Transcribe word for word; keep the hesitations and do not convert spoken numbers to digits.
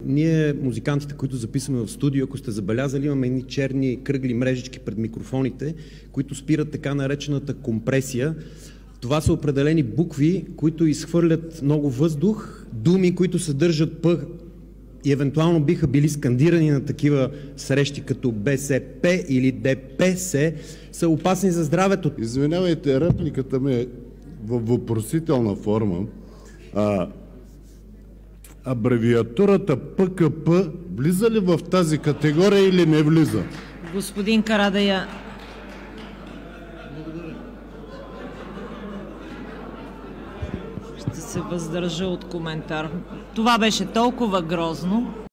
ние, музикантите, които записваме в студио, ако сте забелязали, имаме едни черни кръгли мрежички пред микрофоните, които спират така наречената компресия. Това са определени букви, които изхвърлят много въздух, думи, които съдържат П и евентуално биха били скандирани на такива срещи като Б С П или Д П С, са опасни за здравето. Извинявайте, репликата ми е във въпросителна форма. А, абревиатурата П К П влиза ли в тази категория или не влиза? Господин Карадайъ, ще се въздържа от коментар. Това беше толкова грозно.